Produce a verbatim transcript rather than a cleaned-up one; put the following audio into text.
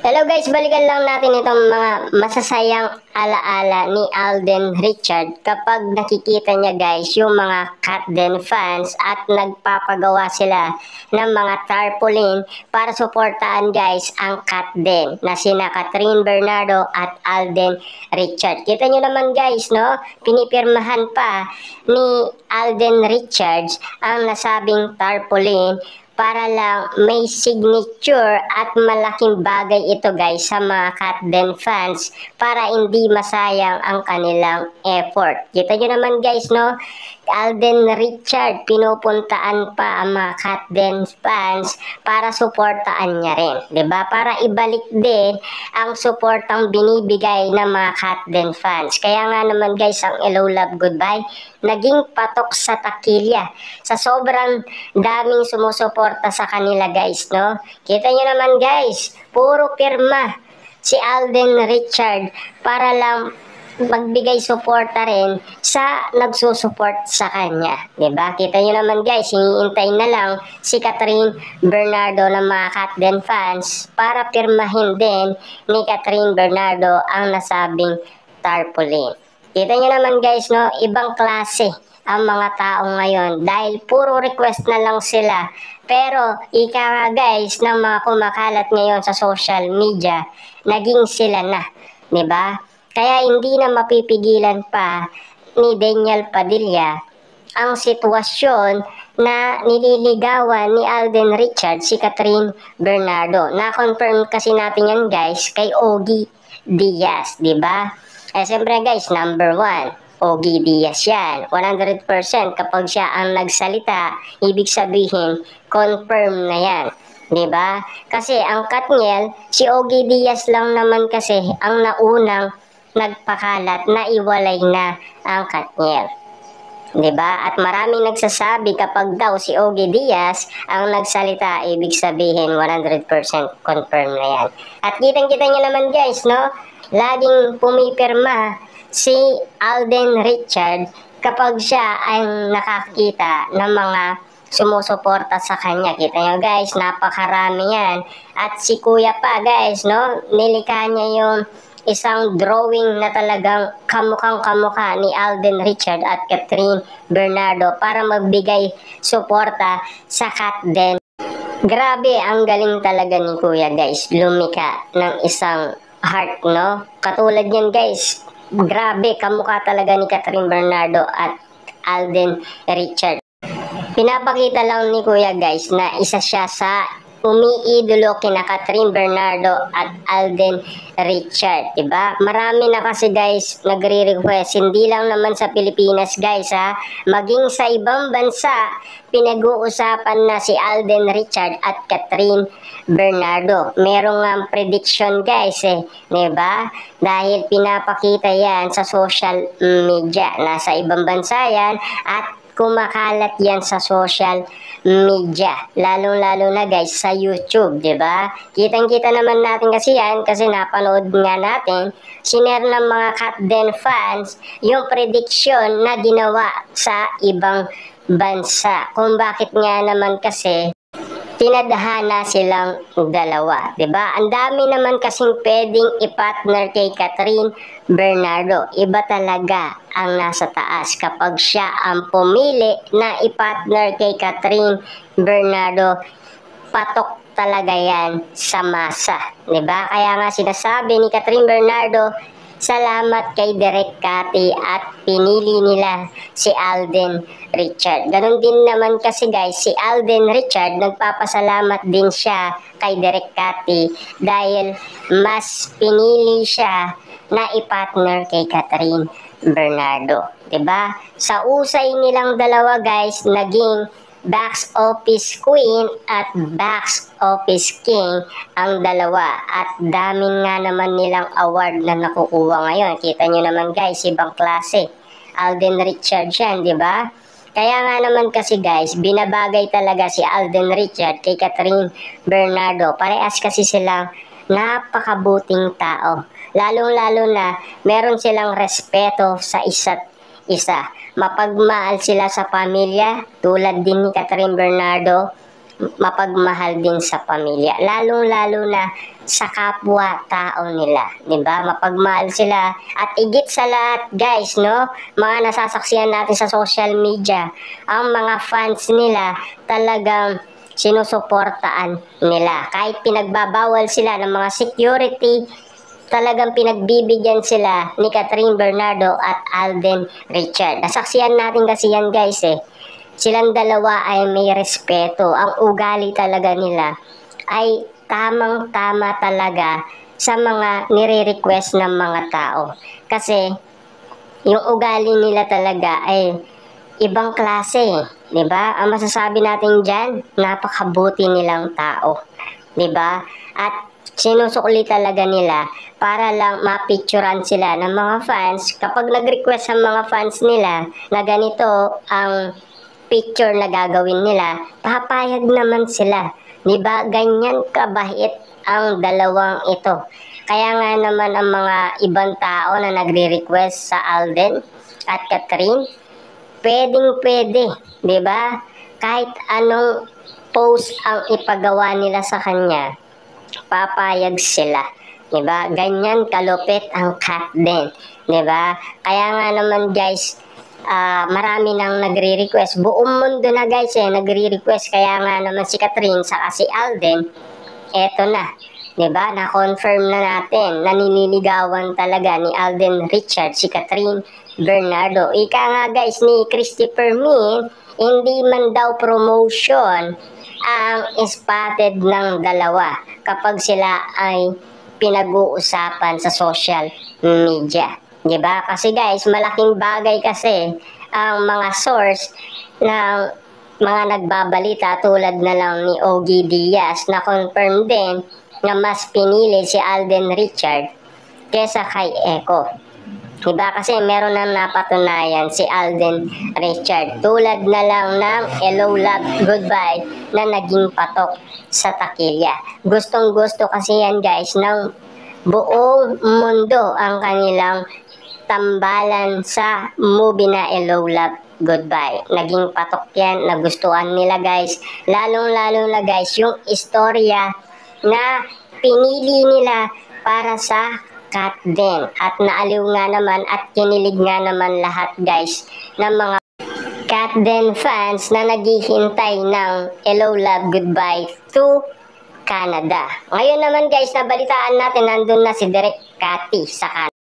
Hello guys, balikan lang natin itong mga masasayang alaala ni Alden Richard kapag nakikita niya guys yung mga Katden fans at nagpapagawa sila ng mga tarpaulin para suportaan guys ang Katden na sina Catherine Bernardo at Alden Richard. Kita nyo naman guys, no? Pinipirmahan pa ni Alden Richards ang nasabing tarpaulin para lang may signature at malaking bagay ito guys sa mga Katden fans para hindi masayang ang kanilang effort. Kita nyo naman guys, no? Alden Richard, pinupuntaan pa ang mga Katden fans para suportaan niya rin. Diba? Para ibalik din ang suportang binibigay ng mga Katden fans. Kaya nga naman guys, ang Hello Love Goodbye naging patok sa takilya sa sobrang daming sumusuporta sa kanila guys, no? Kita nyo naman guys, puro pirma si Alden Richard para lang magbigay suporta rin sa nagsusuport sa kanya. Diba? Kita nyo naman guys, hiniintay na lang si Catherine Bernardo ng mga Katden fans para pirmahin din ni Catherine Bernardo ang nasabing tarpaulin. Kita nyo naman guys, no, ibang klase ang mga tao ngayon dahil puro request na lang sila. Pero ika nga guys ng mga kumakalat ngayon sa social media, naging sila na, diba? Kaya hindi na mapipigilan pa ni Daniel Padilla ang sitwasyon na nililigawan ni Alden Richard si Catherine Bernardo. Na-confirm kasi natin yan guys kay Ogie Diaz, diba? Eh siyempre guys, number one, Ogie Diaz yan. one hundred percent kapag siya ang nagsalita, ibig sabihin, confirm na yan. Diba? Kasi ang Katniel, si Ogie Diaz lang naman kasi ang naunang nagpakalat na iwalay na ang Katniel. Diba? At maraming nagsasabi kapag daw si Ogie Diaz ang nagsalita, ibig sabihin one hundred percent confirm na yan. At kitang-kita nyo naman guys, no? Laging pumipirma si Alden Richard kapag siya ay nakakita ng mga sumusuporta sa kanya. Kita nyo guys, napakarami yan. At si kuya pa guys, no? Nilikha niya yung isang drawing na talagang kamukhang kamukha ni Alden Richard at Catherine Bernardo para magbigay suporta sa Katden. Grabe, ang galing talaga ni kuya guys, lumika ng isang heart, no? Katulad yan guys, grabe, kamukha talaga ni Catherine Bernardo at Alden Richard. Pinapakita lang ni kuya guys na isa siya sa umiidolo kina Catherine Bernardo at Alden Richard, diba? Marami na kasi guys nagre-request, hindi lang naman sa Pilipinas guys ha, maging sa ibang bansa pinag-uusapan na si Alden Richard at Catherine Bernardo. Merong nga prediction guys eh, diba? Dahil pinapakita yan sa social media, nasa ibang bansa yan at kumakalat yan sa social media, lalong-lalo na guys sa YouTube, di ba? Kitang-kita naman natin kasi yan kasi napanood nga natin, sinare ng mga Katden fans yung prediction na ginawa sa ibang bansa. Kung bakit nga naman kasi tinadhana silang dalawa, 'di ba? Ang dami naman kasing pwedeng i-partner kay Catherine Bernardo. Iba talaga ang nasa taas kapag siya ang pumili na i-partner kay Catherine Bernardo. Patok talaga yan sa masa, 'di ba? Kaya nga sinasabi ni Catherine Bernardo, salamat kay Direk Cathy at pinili nila si Alden Richard. Ganon din naman kasi guys, si Alden Richard nagpapasalamat din siya kay Direk Cathy dahil mas pinili siya na i-partner kay Catherine Bernardo. Diba? Sa usay nilang dalawa guys, naging box office queen at box office king ang dalawa at daming nga naman nilang award na nakukuha ngayon. Kita nyo naman guys, ibang klase. Alden Richard yan, di ba? Kaya nga naman kasi guys, binabagay talaga si Alden Richard kay Catherine Bernardo. Parehas kasi silang napakabuting tao. Lalong-lalo na meron silang respeto sa isa't isa. Mapagmahal sila sa pamilya, tulad din ni Catherine Bernardo mapagmahal din sa pamilya, lalong-lalo na sa kapwa-tao nila, 'di ba? Mapagmahal sila at igit sa lahat, guys, no? Mga nasasaksihan natin sa social media, ang mga fans nila talagang sinusuportaan nila. Kahit pinagbabawal sila ng mga security, talagang pinagbibigyan sila ni Catherine Bernardo at Alden Richard. Nasaksihan natin kasi yan, guys, eh. Silang dalawa ay may respeto. Ang ugali talaga nila ay tamang-tama talaga sa mga nire-request ng mga tao. Kasi yung ugali nila talaga ay ibang klase, eh, 'di ba? Ang masasabi natin diyan, napakabuti nilang tao, 'di ba? At sinusukli talaga nila para lang mapicturean sila ng mga fans. Kapag nag-request ang mga fans nila na ganito ang picture na gagawin nila, papayag naman sila. 'Di ba? Ganyan kabait ang dalawang ito. Kaya nga naman ang mga ibang tao na nagre-request sa Alden at Catherine, pwedeng pwede, 'di ba? Kahit anong post ang ipagawa nila sa kanya, papayag sila. 'Di ba? Ganyan kalupit ang Kat din, 'di ba? Kaya nga naman, guys, ah, marami nang nagre-request. Buong mundo na, guys, eh, nagre-request. Kaya nga naman si Catherine sa si Alden, eto na, 'di ba? Na-confirm na natin, naniniligawan talaga ni Alden Richard si Catherine Bernardo. Ika nga, guys, ni Christopher Min, hindi man daw promotion ang spotted ng dalawa kapag sila ay pinag-uusapan sa social media, 'di ba? Kasi, guys, malaking bagay kasi ang mga source ng mga nagbabalita tulad na lang ni Ogie Diaz na confirm din na mas pinili si Alden Richard kesa kay Echo. Diba? Kasi meron na napatunayan si Alden Richard. Tulad na lang ng Hello Love Goodbye na naging patok sa takilya. Gustong gusto kasi yan, guys, ng buong mundo ang kanilang tambalan sa movie na Hello Love Goodbye. Naging patok yan, nagustuhan nila, guys. Lalong-lalo na, guys, yung istorya na pinili nila para sa Kat din. At naaliw nga naman at kinilig nga naman lahat, guys, ng mga Kat din fans na naghihintay ng Hello Love Goodbye to Canada. Ngayon naman, guys, nabalitaan natin nandun na si Direk Cathy sa Canada.